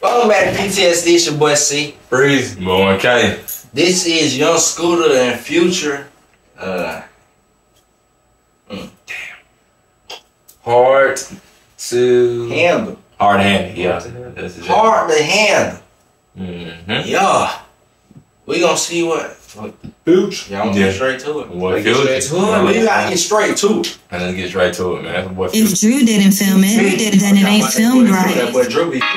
Welcome back to PTSD, it's your boy C. Breeze. Boy, K. This is Young Scooter and Future. Damn. Hard to handle. Hard to handle, yeah. Hard to handle. Yeah. We gonna see what. Future. Y'all wanna get straight to it? What Get straight to it? We gotta get straight to it. And let's get straight to it, man. That's what If Drew didn't film it, then it ain't filmed right. That boy Drew be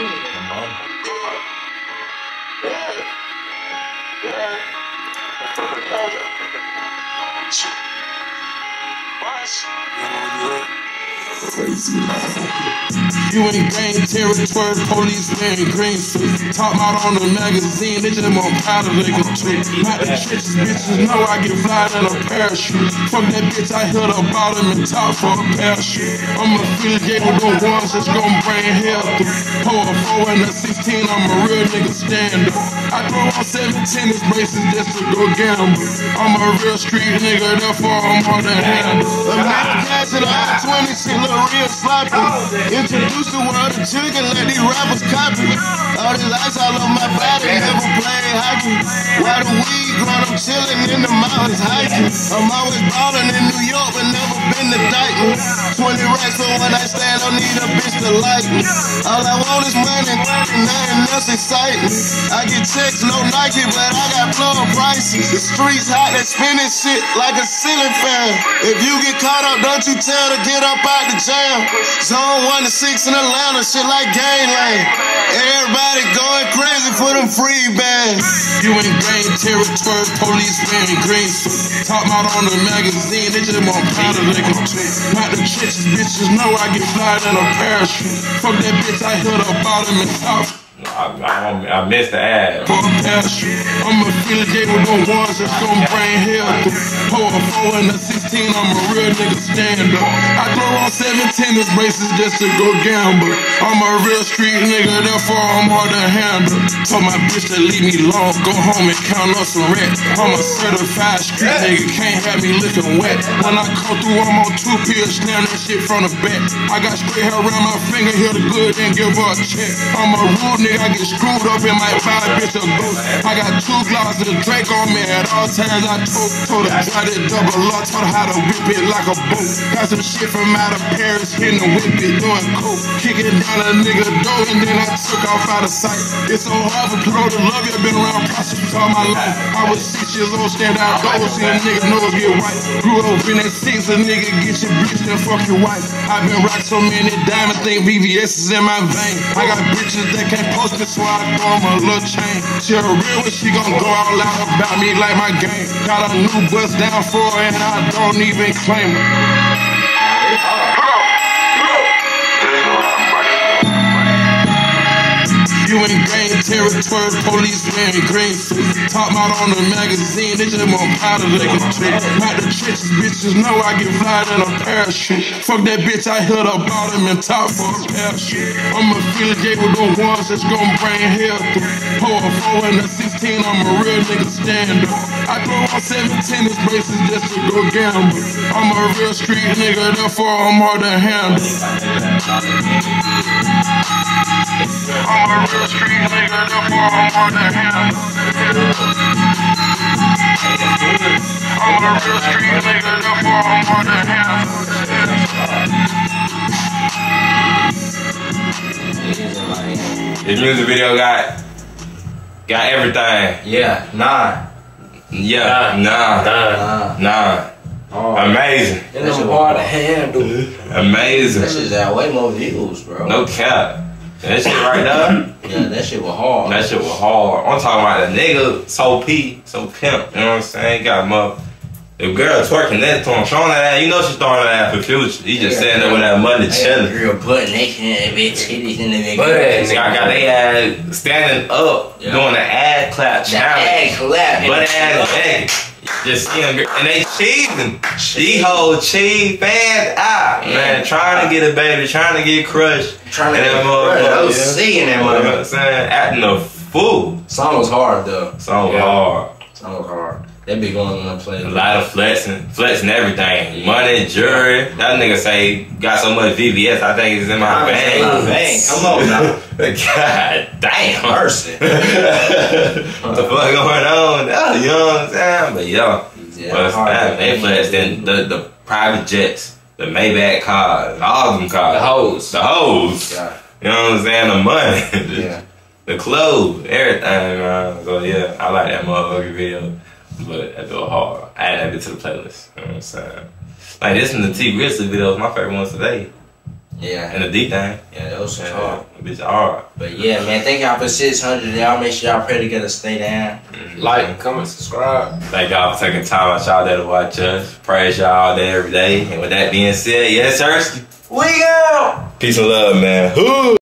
You in gang territory, police wearing green suits. Top out on the magazine, they just more powder they can treat. Not the trenches, bitches know I get fly in a parachute. Fuck that bitch, I hit her bottom and top for a parachute. I'm affiliated with the ones that's gon' bring hell through. Pour a 4 and a 16, I'm a real nigga stand up. I throw on 7 tennis braces just to go gamble. I'm a real street nigga, therefore I'm on the handle. A man cash in the 20, shit look real sloppy. Introduce the world to chicken, let these rappers copy. All this ice all on my body, never played hockey. While the weed growing, I'm chilling in the mountains hiking. I'm always ballin' in New York, but never been to Dayton. 20 racks, so when I stand, don't need a bitch to like me. All I want is money, nothing else exciting. I get checks, no Nike, but I got plug prices. The streets hot, they spinning shit like a ceiling fan. If you get caught up, don't you tell to get up out the jam. Zone 1 to 6 in Atlanta, shit like gangland. Everybody going crazy for them free bands. You in gang territory, police wearing green suits. Top out on the magazine, they just more powder they can treat. Not the trenches, bitches know I get fly in a parachute. Fuck that bitch, I hit her bottom and top. I missed the ad. For a parachute, I'm affiliated with the ones that's gon' bring hell through. Pour a 4 and a 16, I'm a real nigga stand up. I throw on 7 tennis braces just to go gamble. I'm a real street nigga, therefore I'm hard to handle. Told my bitch to leave me alone, go home and count up some rent. I'm a certified street nigga, can't have me looking wet. When I come through, I'm on 2 pills, slam that shit from the back. I got straight hair around my finger, hit the good, then give her a check. I'm a rude nigga, I get screwed up in my 5 bitch a ghost. I got 2 glasses of Drake on me at all times. I told her try to double up, taught her how to whip it like a boat. Got some shit from out of Paris, hitting the whip it, doing coke. Kicking down a nigga door and then I took off out of sight. It's so hard for people to love you, I've been around prostitutes all my life. I was 6 years old, stand outdoors, see a nigga nose get white. Grew up in that 6, a nigga get your bitch and fuck your wife. I've been rocking so many diamonds, think VVS is in my vein. I got bitches that can't post me, so I throw them a little chain. She a real one, she gon' go all out about me like my game. Got a new bust down for her and I don't even claim it. You in gang territory, police wearing green suits. Top out on the magazine, they just more powder they can treat. Not the trenches, bitches know I get fly in a parachute. Fuck that bitch, I hit her bottom and top for a parachute. I'm affiliated with the ones that's gon' bring hell through. Pour a 4 and a 16, I'm a real nigga stand up. I throw on 7 tennis braces just to go gamble. I'm a real street nigga, therefore I'm hard to handle. I'm a real street nigga, therefore I'm hard to handle. I'm a real street nigga, therefore I'm hard to handle. This music video got everything. Yeah, nah. Amazing. And it's hard to handle. Amazing. That shit got way more views, bro. No cap. That shit right there. Yeah, that shit was hard. That shit was hard. I'm talking about the nigga so pimp. You know what I'm saying? Got him up. The girl twerking that to him, showing that ass. You know she's throwing that ass for Future. He just sitting there with that money chilling. Real butt naked and bitch titties in the But got their ass standing up, doing the ass clap challenge. Ass clap. Butt ass naked. Just seeing girl, and they cheating. She hold cheat fans out, man. Trying to get a baby, trying to get crushed. Trying to get crushed. I was seeing that motherfucker. Saying acting a fool. Song was hard though. Song was hard. Song was hard. They be going on the A playlist. lot of flexing everything. Money, jewelry. That nigga say got so much VVS. I think it's in my vein. Come on now. God damn. Mercy. What the fuck going on? Oh, you know what I'm saying? But yo, they flexed in the private jets, the Maybach cars, all of them cars. The hoes. Yeah. You know what I'm saying? The money. Yeah. The clothes, everything, man. So yeah, I like that motherfucking video. But that go hard. I added that to the playlist. You know what I'm saying? Like this and the T Grizzly videos, my favorite ones today. Yeah. And the D thing. Yeah, those are hard. Bitch hard. But yeah, man, thank y'all for 600. Y'all make sure y'all pray together, stay down. Like, comment, subscribe. Thank y'all for taking time out y'all day to watch us. Praise y'all all day, every day. And with that being said, yes, sir. We out! Peace and love, man.